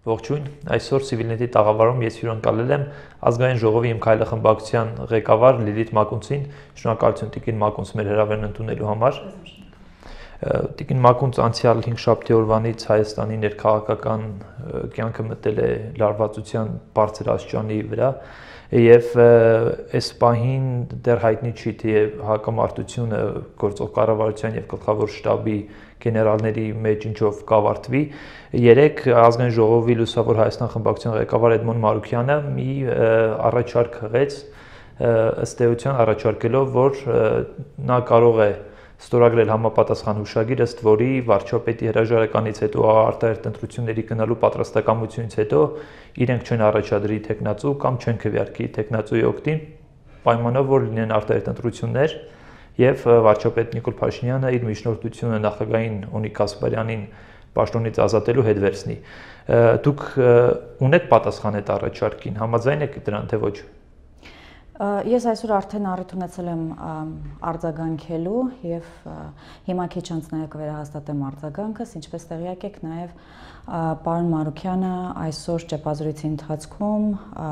Ողջույն, այսօր ՍիվիլՆեթի տաղավարում ես հյուրընկալել եմ ազգային ժողովի իմ քայլը խմբակցության ղեկավար Լիլիթ Մակունցին, շնորհակալություն տիկին Մակունց մեր հրավերն ընդունելու համար։ Տիկին Մակունց անցյալ 5 շաբթի օրվանից Հայաստանի ներքաղաքական կյանքը մտել է լարվածության բարձր աստիճանի վրա եւ այս պահին դեռ հայտնի չի թե հակամարտությունը գործող կառավարության եւ գլխավոր շտաբի գեներալների մեջ ինչով կավարտվի։ Երեք ազգային ժողովի լուսավոր Հայաստան խմբակցության ղեկավար Էդմոն Մարուքյանը մի առաջարկ հղեց, ըստ էության առաջարկելով, որ նա կարող է ստորագրել համապատասխան հուշագիր, ըստ որի վարչապետի հրաժարականից հետո արտահերթ ընտրությունների գնալու պատրաստակամությունից հետո իրենք չեն առաջադրի տեխնացու կամ չեն քվեարկի տեխնացուի օգտին, պայմանով որ լինեն արտահերթ ընտրություններ եւ վարչապետ Նիկոլ Փաշինյանը իր միջնորդությունը նախագահին Օնիկ Կասպարյանին պաշտոնից ազատելու հետ վերցնի։ Դուք ունեք պատասխան այդ առաջարկին, համաձայն եք դրան թե ոչ։ Ես այսօր արդեն առիթ ունեցել եմ արձագանքելու եւ հիմա քիչ անց նաեւ կվերահաստատեմ արձագանքս, ինչպես տեղյակ եք նաեւ պարոն Մարուքյանը այսօր ճեպազրույցի ընթացքում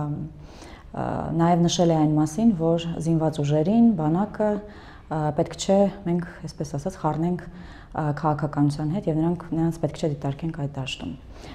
նաեւ նշել է այն մասին, որ զինված ուժերին, բանակը պետք չէ մենք, այսպես ասած, խառնենք քաղաքականության հետ եւ նրանց պետք չէ դիտարկենք այդ դաշտում։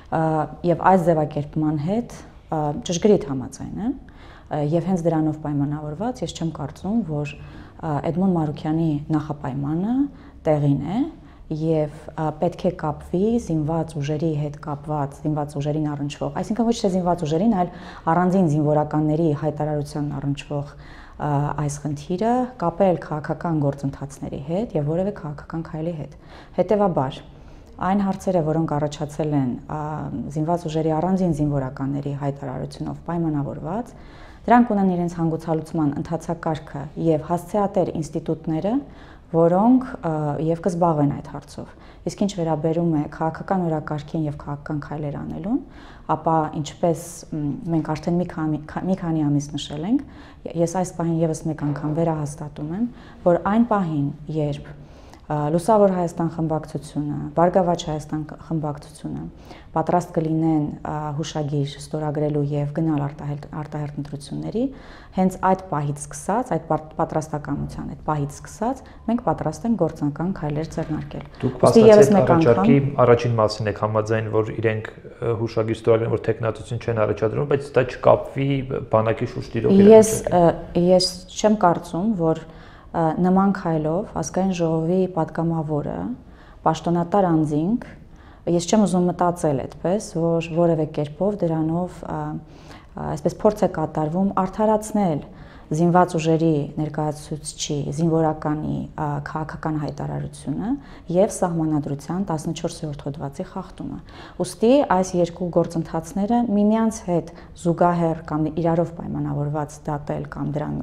Եվ այս ձևակերպման հետ ճշգրիտ համաձայն եմ եւ հենց դրանով պայմանավորված ես չեմ կարծում, որ Էդմոն Մարուքյանի նախապայմանը տեղին է եւ պետք է կապվի զինված ուժերի հետ կապված, զինված ուժերին առնչվող, այսինքն ոչ թե զինված ուժերին, այլ առանձին զինվորականների հայտարարության առնչվող այս խնդիրը կապել քաղաքական գործընթացների հետ եւ որևէ քաղաքական քայլի հետ։ Հետեւաբար այն հարցերը, որոնք առաջացել են զինված ուժերի առանձին զինվորականների հայտարարությունով պայմանավորված, դրանք ունեն իրենց հանգուցալուծման ընթացակարգը եւ հասցեատեր ինստիտուտները, որոնք եւ կզբաղվեն այդ հարցով։ Իսկ ինչ վերաբերում է քաղաքական օրակարգին եւ քաղաքական քայլեր անելուն, ապա ինչպես մենք արդեն մի քանի ամիս նշել ենք, ես այս պահին եւս մեկ անգամ վերահաստատում եմ, որ այն պահին, երբ Լուսավոր Հայաստան խմբակցությունը, Բարգավաճ Հայաստան խմբակցությունը պատրաստ կլինեն հուշագիր ստորագրելու եւ գնալ արտահերթ ընտրությունների, հենց այդ պահից սկսած, այդ պատրաստակամության այդ պահից սկսած, մենք պատրաստ ենք գործնական քայլեր ձեռնարկել։ Դուք փաստացիորեն առաջարկի առաջին մասին եք համաձայն, որ իրենք հուշագիր ստորագրեն, որ տեխնացություն չեն առաջադրում, բայց դա չկապվի բանակի շուրջ տիրող իրավիճակի։ Ես չեմ կարծում, որ նման քայլով ազգային ժողովի պատգամավորը, պաշտոնատար անձինք, ես չեմ ուզում մտածել այդպես, որ որևէ կերպով դրանով այսպես փորձ է կատարվում արդարացնել զինված ուժերի ներկայացուցչի զինվորականի քաղաքական հայտարարությունը եւ սահմանադրության 14-րդ հոդվածի խախտումը։ Ուստի այս երկու գործընթացները միմյանց հետ զուգահեռ կամ իրարով պայմանավորված դատել կամ դրան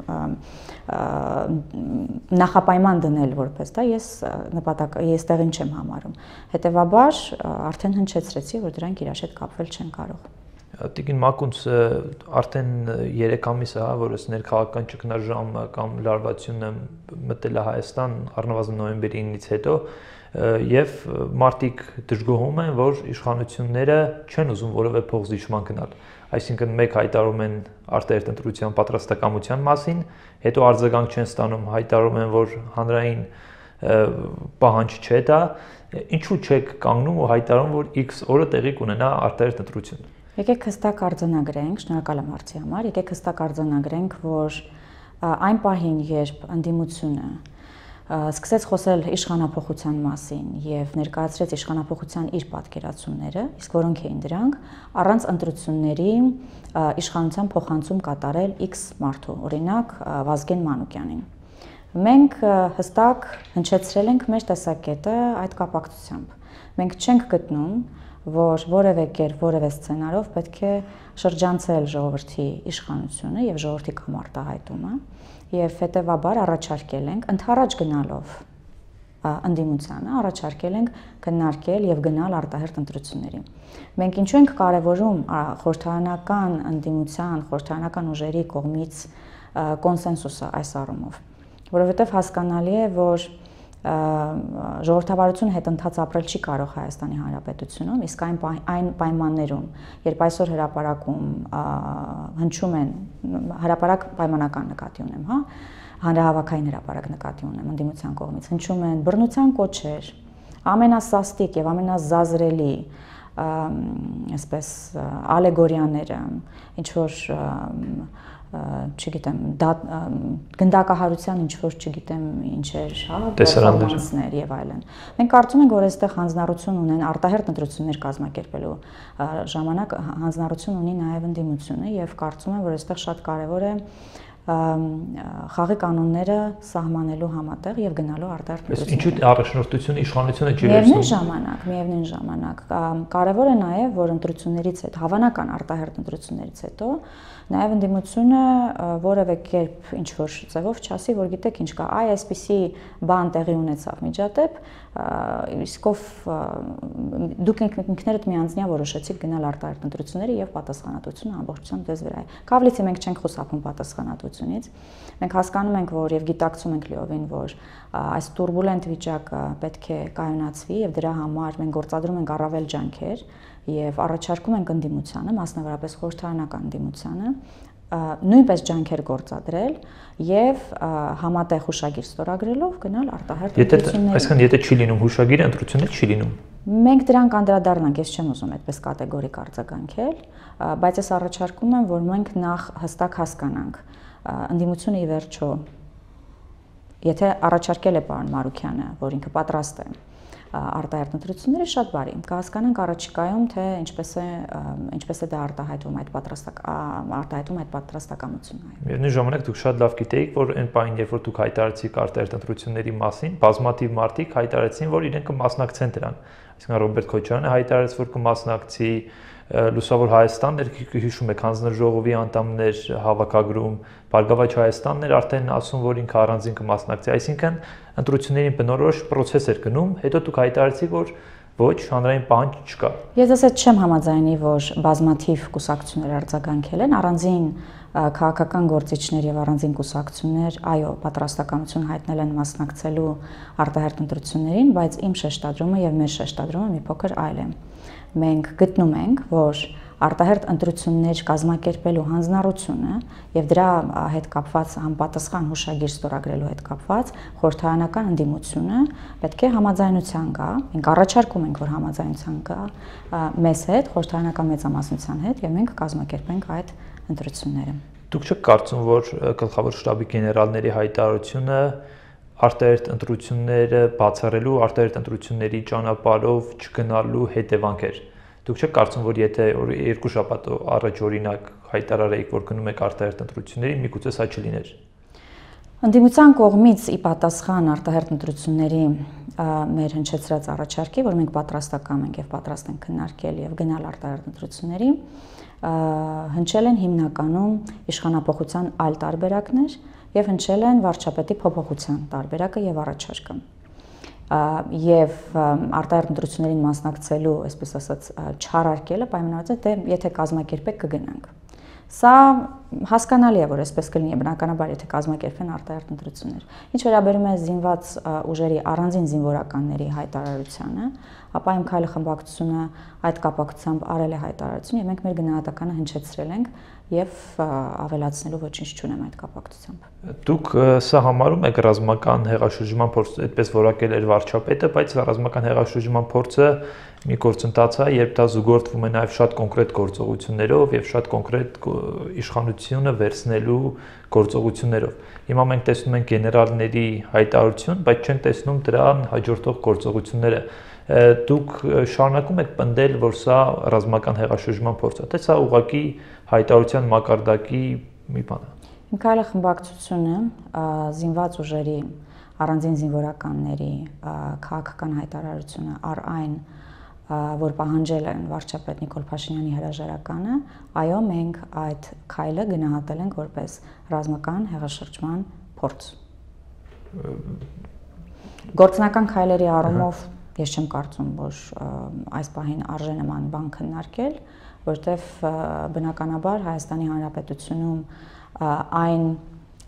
նախապայման դնել որպես դա ես տեղին չեմ համարում։ Հետեւաբար արդեն հնչեցրեցի, որ դրանք իրար հետ կապվել չեն կարող։ Տիկին Մակունց արդեն 3 ամիս է, որ այս ներքաղաքական ճգնաժամը կամ լարվածությունը մտել է Հայաստան առնվազն նոյեմբերի 9-ից հետո եւ մարդիկ դժգոհում են, որ իշխանությունները չեն ուզում որևէ փոխզիջման գնալ։ Այսինքն մեկ հայտարարում են արտահերթ ընտրության պատրաստակամության մասին, հետո արձագանք չեն ստանում, հայտարարում են, որ հանրային պահանջ չէ դա, ինչու չեք կանգնում ու հայտարարում, որ X օրը տեղի կունենա արտահերթ ընտրություն։ Եկեք հստակ արձանագրենք, շնորհակալ եմ հարցի համար, եկեք հստակ արձանագրենք, որ այն պահին, երբ ընդդիմությունը սկսեց խոսել իշխանափոխության մասին եւ ներկայացրեց իշխանափոխության իր պատկերացումները, իսկ որոնք էին դրանք, առանց ընտրությունների իշխանության փոխանցում կատարել X մարդու, օրինակ Վազգեն Մանուկյանին։ Մենք հստակ հնչեցրել ենք մեր տեսակետը այդ կապակցությամբ։ Մենք չենք գտնում, որ որևէ կերպ, որևէ սցենարով պետք է շրջանցել ժողովրդի իշխանությունը եւ ժողովրդի կամարտահայտումը եւ հետեւաբար առաջարկել ենք ընդառաջ գնալով ընդդիմությանը, առաջարկել ենք քննարկել եւ գնալ արտահերթ ընտրությունների։ Մենք ինչու ենք կարեւորում խորհրդարանական ընդդիմության, խորհրդարանական ուժերի կողմից կոնսենսուսը այս առումով, որովհետեւ հասկանալի է, որ ժողովրդավարությունը հետընթաց ապրել չի կարող Հայաստանի Հանրապետությունում, իսկ այն պայմաններում, երբ այսօր հրապարակում հնչում են հրապարակ պայմանական նկատի ունեմ, հա, հանրահավաքային հրապարակ նկատի ունեմ ընդդիմության կողմից, հնչում են բռնության կոչեր, ամենասաստիկ եւ ամենազազրելի այսպես ալեգորիաները, ինչ որ չգիտեմ, գնդակահարության ինչ որ չգիտեմ ինչեր, հա, պերֆորմանսներ եւ այլն։ Մենք կարծում ենք, որ այստեղ հանձնառություն ունեն արտահերթ ընտրություններ կազմակերպելու ժամանակ հանձնառություն ունի նաեւ ընդդիմությունը եւ կարծում եմ, որ այստեղ շատ կարեւոր է խաղի կանոնները սահմանելու համատեղ եւ գնալու արտահերթ ընտրություններ։ Ինչու առաջնորդությունը իշխանությունը չի վերցնում։ Միևնույն ժամանակ կարեւոր է նաեւ, որ ընտրություններից հետ հավանական արտահերթ ընտրություններից հետո նաեւ ընդդիմությունը որևէ կերպ ինչ որ ձևով չասի, որ գիտեք ինչ կա, այսպիսի բան տեղի ունեցավ միջադեպ, իսկով դուք ինքներդ միանձնյա որոշեցիք գնալ արտահերթ ընտրությունների եւ պատասխանատվությունը ամբողջությամբ ձեզ վրա է։ Կավլիցի մենք չենք խուսափում պատասխանատվությունից։ Մենք հասկանում ենք, որ եւ գիտակցում ենք լիովին, որ այս турբուլենտ վիճակը պետք է կայունացվի եւ դրա համար մենք գործադրում ենք առավել ջանքեր եւ առաջարկում ենք ընդդիմությանը, մասնավորապես խորհրդարանական ընդդիմությանը, նույնպես ջանքեր գործադրել եւ համատեղ հուշագիր ստորագրելով գնալ արտահերթ ընտրությունների։ Այսինքն եթե չի լինում հուշագիրը, ընտրություններ չի լինում։ Մենք դրանք անդրադառնանք, ես չեմ ուզում այդպես կատեգորիկ արձագանքել, բայց ես առաջարկում եմ, որ մենք նախ հստակ հասկանանք ընդդիմությունը ի վերջո, եթե առաջարկել է պարոն Մարուքյանը, որ ինքը պատրաստ է արտահերթ ընտրությունները, շատ բարի, կհասկանանք առաջիկայում, թե ինչպես է դա արտահայտվում այդ պատրաստակամությունը։ Միևնույն ժամանակ դուք շատ լավ գիտեիք, որ այն պահին, երբ որ դուք հայտարարեցիք արտահերթ ընտրությունների մասին, բազմաթիվ մարդիկ հայտարարեցին, որ իրենք կմասնակցեն դրան։ Այսինքն Ռոբերտ Քոչարյանը հայտարարեց, որ կմասնակցի, Լուսավոր Հայաստանն էր, հիշում եք, հանձնաժողովի անդամներ հավաքագրում, Բարգավաճ Հայաստանն էր արդեն ասում, որ ինքը առանձին կմասնակցի, այսինքն ընտրություններին բնորոշ process էր գնում, հետո դուք հայտարարեցիք, որ ոչ, հանրային պահանջ չկա։ Ես ասած չեմ համաձայնի, որ բազմաթիվ կուսակցություններ արձագանքել են, առանձին քաղաքական գործիչներ եւ առանձին կուսակցություններ, այո, պատրաստակամություն հայտնել են մասնակցելու արտահերթ ընտրություններին, բայց իմ շեշտադրումը եւ մեր շեշտադրումը մի փոքր այլ է։ Մենք գտնում ենք, որ արտահերթ ընտրություններ կազմակերպելու հանձնառությունը եւ դրա հետ կապված համապատասխան հուշագիր ստորագրելու հետ կապված խորհրդարանական ընդդիմությունը պետք է համաձայնության գա, մենք առաջարկում ենք, որ համաձայնության գա մեզ հետ, խորհրդարանական մեծամասնության հետ եւ մենք կազմակերպենք այդ ընտրությունները։ Դուք չեք կարծում, որ գլխավոր շտաբի գեներալների հայտարարությունը արտահերթ ընտրությունները բացառելու, արտահերթ ընտրությունների ճանապարհով չգնալու հետևանք էր։ Դուք չեք կարծում, որ եթե երկու շաբաթ առաջ օրինակ հայտարարեիք, որ գնում եք արտահերթ ընտրությունների, միգուցե սա չլիներ։ Ընդդիմության կողմից ի պատասխան արտահերթ ընտրությունների մեր հնչեցրած առաջարկի, որ մենք պատրաստական ենք եւ պատրաստ ենք քննարկել եւ գնալ արտահերթ ընտրությունների, հնչել են հիմնականում իշխանապողության այլ տարբերակներ եւ հնչել են վարչապետի փոփոխության տարբերակը եւ առաջարկը։ Եվ արտահերթ ընտրություններին մասնակցելու, այսպես ասած, չարարկելը պայմանավորված է, թե եթե կազմակերպեք կգնանք։ Սա հասկանալի է, որ այսպես կլինի, բնականաբար, եթե կազմակերպեն արտահերթ ընտրություններ։ Ինչ վերաբերում է զինված ուժերի առանձին զինվորականների հայտարարությանը, ապա իմ քայլը խմբակցությունը այդ կապակցությամբ արել է հայտարարություն եւ մենք մեր գնահատականը հնչեցրել ենք եւ ավելացնելու ոչինչ չունեմ այդ կապակցությամբ։ Դուք սա համարում եք ռազմական հեղաշրջման փորձ, այդպես որակել էր վարչապետը, բայց ռազմական հեղաշրջման փորձը մի գործընթաց է, երբ դա զուգորդվում է նաև շատ կոնկրետ գործողություններով եւ շատ կոնկրետ իշխանությունը վերցնելու գործողություններով։ Հիմա մենք տեսնում ենք գեներալների հայտարարություն, բայց չենք տեսնում դրան հաջորդող գործողությունները։ Դուք շարունակում եք պնդել, որ սա ռազմական հեղաշրջման փորձ է, թե սա ուղղակի հայտարարության մակարդակի մի բան է։ Իմ քայլը խմբակցությունը զինված ուժերի առանձին զինվորականների քաղաքական հայտարարությունը առ այն, որ պահանջել են վարչապետ Նիկոլ Փաշինյանի հրաժարականը, այո, մենք այդ քայլը գնահատել ենք որպես ռազմական հեղաշրջման փորձ։ Գործնական քայլերի առումով ես չեմ կարծում, որ այս պահին արժե նման բան քննարկել, որտեղ բնականաբար Հայաստանի Հանրապետությունում այն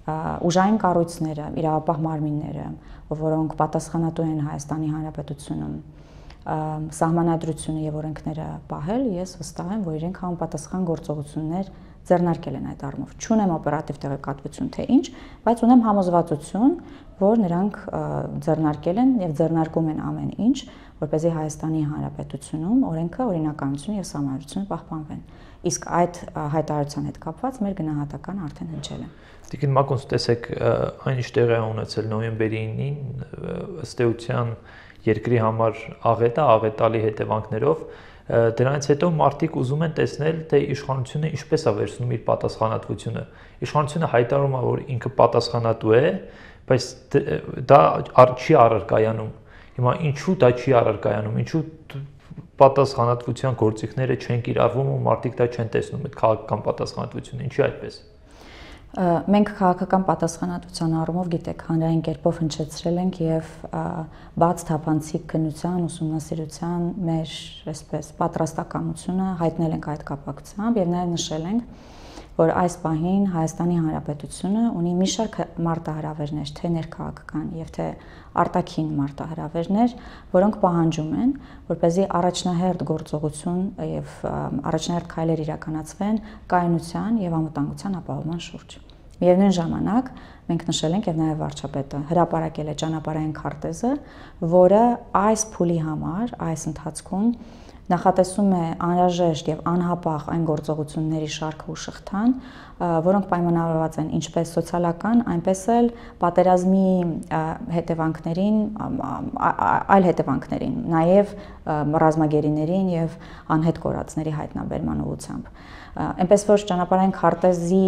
ուժային կառույցները, իրավապահ մարմինները, որոնք պատասխանատու են Հայաստանի Հանրապետությունում սահմանադրությունը եւ օրենքները պահել, ես վստահ եմ, որ իրենք համապատասխան գործողություններ ձեռնարկել են այդ առումով։ Չունեմ օպերատիվ տեղեկատվություն թե ինչ, բայց ունեմ համոզվածություն, որ նրանք ձեռնարկել են եւ ձեռնարկում են ամեն ինչ, որպեսզի Հայաստանի Հանրապետությունում օրենքը, օրինականությունը եւ սահմանադրությունը պահպանվեն։ Իսկ այդ հայտարարության հետ կապված մեր գնահատական արդեն հնչել է։ Տիկին Մակունց, տեսեք, այնիշ տեղի է ունեցել նոյեմբերի 9-ին ըստ էության երկրի համար աղետալի հետևանքներով, դրանից հետո մարդիկ ուզում են տեսնել, թե իշխանությունը ինչպես է վերցնում իր պատասխանատվությունը։ Իշխանությունը հայտարարում է, որ ինքը պատասխանատու է, բայց դա չի առարկայանում։ Հիմա ինչու դա չի առարկայանում, ինչու պատասխանատվության գործիքները չեն կիրառվում ու մարդիկ դա չեն տեսնում, այդ քաղաքական պատասխանատվությունը, ինչի այդպես։ Մենք քաղաքական պատասխանատվության առումով, գիտեք, հանրային կերպով հնչեցրել ենք եւ բաց թափանցիկ քննության, ուսումնասիրության մեր այսպես պատրաստակամությունը հայտնել ենք այդ կապակցությամբ եւ նաեւ նշել ենք, որ այս պահին Հայաստանի Հանրապետությունը ունի մի շարք մարտահրավերներ, թե ներքաղաքական եւ թե արտաքին մարտահրավերներ, որոնք պահանջում են, որպեսզի առաջնահերթ գործողություն եւ առաջնահերթ քայլեր իրականացվեն կայունության եւ անվտանգության ապահովման շուրջ։ Միևնույն ժամանակ մենք նշել ենք եւ նաեւ վարչապետը հրապարակել է ճանապարհային քարտեզը, որը այս փուլի համար, այս ընթացքում նախատեսում է անհրաժեշտ եւ անհապաղ այն գործողությունների շարքը ու շղթան, որոնք պայմանավորված են ինչպես սոցիալական, այնպես էլ պատերազմի հետևանքներին, այլ հետևանքներին, նաեւ ռազմագերիներին եւ անհետ կորածների հայտնաբերման ուղղությամբ։ Այնպես որ ճանապարհային քարտեզի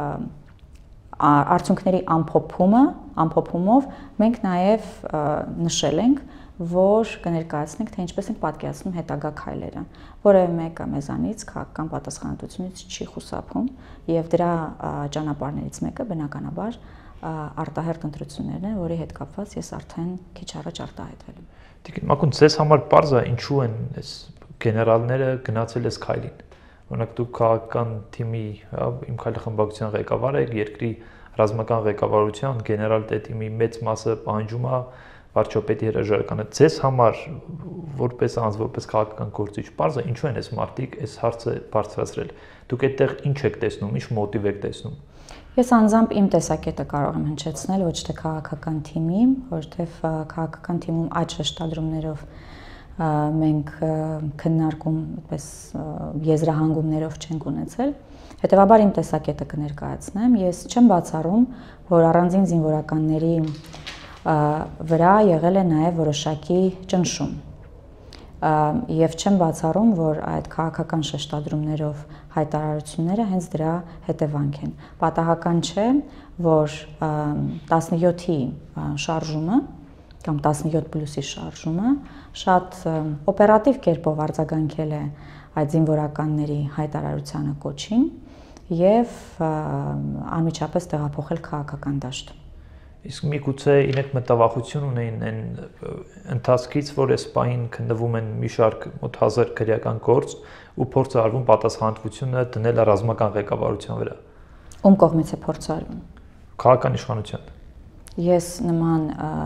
արդյունքների ամփոփումով մենք նաեւ նշել ենք, որ կներկայացնենք, թե ինչպես ենք պատկերացնում հետագա քայլերը։ Որևէ մեկը մեզանից քաղաքական պատասխանատվությունից չի խուսափում եւ դրա ճանապարհներից մեկը բնականաբար արտահերթ ընտրություններն են, որի հետ կապված ես արդեն քիչ առաջ արտահայտվել եմ։ Տիկին Մակունց, ձեզ համար պարզ է ինչու են այս գեներալները գնացել այս քայլին։ Օրինակ դուք քաղաքական թիմի, իմ քայլը խմբակցության ղեկավար եք, երկրի ռազմական ղեկավարության գեներալ տետիմի մեծ մասը պահանջում է վարչապետի հրաժարականը։ Ձեզ համար որպես անձ, որպես քաղաքական գործիչ, պարզ է ինչու են այս մարդիկ այս հարցը բարձրացրել։ Դուք այդտեղ ինչ եք տեսնում, ինչ մոտիվ եք տեսնում։ Ես անձամբ իմ տեսակետը կարող եմ հնչեցնել ոչ թե քաղաքական թիմի, որովհետև քաղաքական թիմում այդ շեշտադրումներով մենք քննարկում այդպես եզրահանգումներով չենք ունեցել։ Հետևաբար իմ տեսակետը կներկայացնեմ։ Ես չեմ բացառում, որ առանձին զինվորականների վրա եղել է նաև որոշակի ճնշում։ Եվ չեմ բացառում, որ այդ քաղաքական շեշտադրումներով հայտարարությունները հենց դրա հետևանք են։ Պատահական չէ, որ 17-ի շարժումը կամ 17+-ի շարժումը շատ օպերատիվ կերպով արձագանքել է այդ զինվորականների հայտարարությանը կոչին եւ անմիջապես տեղափոխել քաղաքական դաշտ։ Իսկ միգուցե իրենք մտավախություն ունեին այն ընթացքից, որ այս պահին քննվում են մի շարք մոտ 1000 քրեական գործ ու փորձ է արվում պատասխանատվությունը դնել ռազմական ղեկավարության վրա։ Ում կողմից է փորձ արվում։ Քաղաքական իշխանության։ Ես նման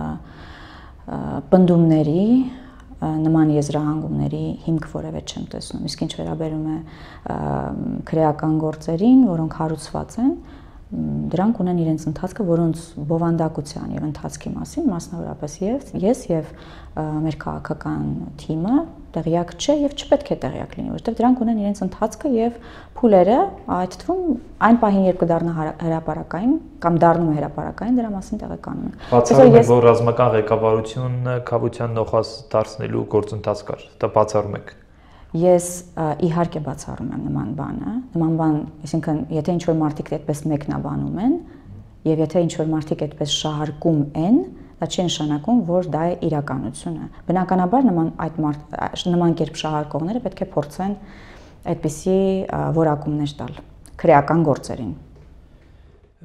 պնդումների, նման եզրահանգումների հիմք որևէ չեմ տեսնում։ Իսկ ինչ վերաբերում է քրեական գործերին, որոնք հարուցված են, դրանք ունեն իրենց ընթացքը, որոնց բովանդակության եւ ընթացքի մասին մասնավորապես ես եւ մեր քաղաքական թիմը տեղյակ չէ եւ չպետք է տեղյակ լինի, որովհետեւ դրանք ունեն իրենց ընթացքը եւ փուլերը, այդ թվում այն պահին, երբ կդառնա հրապարակային կամ դառնում է հրապարակային, դրա մասին տեղեկանում ենք։ Բացառում եք, որ ռազմական ղեկավարությունը կավության նոխազ դարձնելու գործընթաց կար, դա բացառում եք։ Ես իհարկե բացառում եմ նման բան, այսինքն եթե ինչ-որ մարդիկ այդպես մեկնաբանում են եւ եթե ինչ-որ մարդիկ այդպես շահարկում են, դա չի նշանակում, որ դա է իրականությունը։ Բնականաբար նման կերպ շահարկողները պետք է փորձեն այդպիսի որակումներ տալ քրեական գործերին։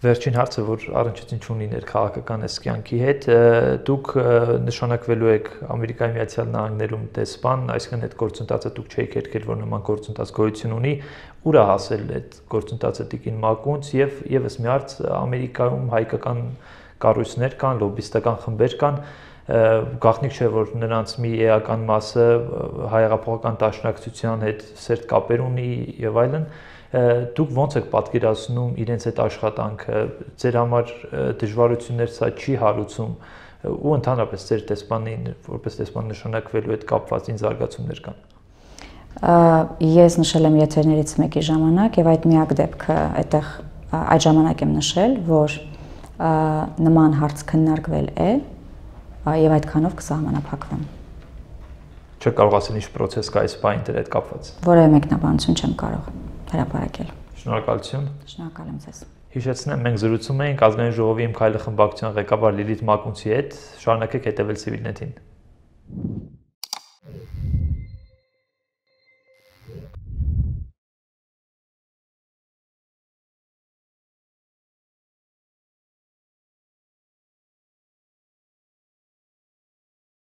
Վերջին հարցը, որ առնչություն չունի ներքաղաքական կյանքի հետ, դուք նշանակվելու եք Ամերիկայի Միացյալ Նահանգներում դեսպան, այսինքն այդ գործընթացը դուք չեք երգել, որ նման գործընթաց գոյություն ունի, ուր է հասել այդ գործընթացը տիկին Մակունց եւ եւս մի հարց, Ամերիկայում հայկական կառույցներ կան, լոբիստական խմբեր կան, գաղտնիք չէ, որ նրանց մի էական մասը հայեղափոխական դաշնակցության հետ սերտ կապեր ունի եւ այլն, դուք ո՞նց եք պատկերացնում իրենց այդ աշխատանքը, ձեր համար դժվարություններ սա չի հարուցում ու ընդհանրապես ձեր դեսպանին, որպես դեսպան նշանակվելու հետ կապված ինչ զարգացումներ կան։ Ես նշել եմ եթերներից մեկի ժամանակ եւ այդ միակ դեպքը այդտեղ այդ ժամանակ եմ նշել, որ նման հարց քննարկվել է եւ այդքանով կսահմանափակվեմ։ Չեք կարող ասել ինչ process կա այս բանի դեր հետ կապված։ Որևէ մեկնաբանություն չեմ կարող հրապարակել։ Շնորհակալություն։ Շնորհակալ եմ ձեզ։ Հիշեցնեմ, մենք զրույցում էինք ազգային ժողովի իմ քայլը խմբակցության ղեկավար Լիլիթ Մակունցի հետ, շարունակեք հետևել ՍիվիլՆեթին։